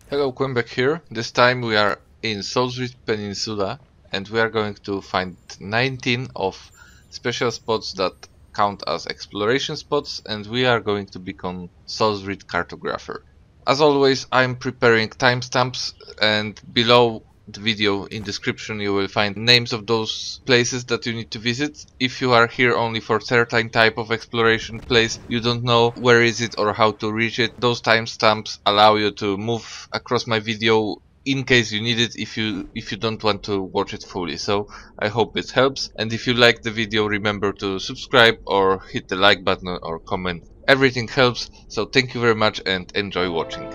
Hello, Quebec here. This time we are in Solzrit Peninsula and we are going to find 19 of special spots that count as exploration spots, and we are going to become Solzrit cartographer. As always, I'm preparing timestamps, and below the video in description you will find names of those places that you need to visit. If you are here only for certain type of exploration place, you don't know where is it or how to reach it, those timestamps allow you to move across my video in case you need it if you don't want to watch it fully. So I hope it helps, and if you like the video, remember to subscribe or hit the like button or comment. Everything helps, so thank you very much and enjoy watching.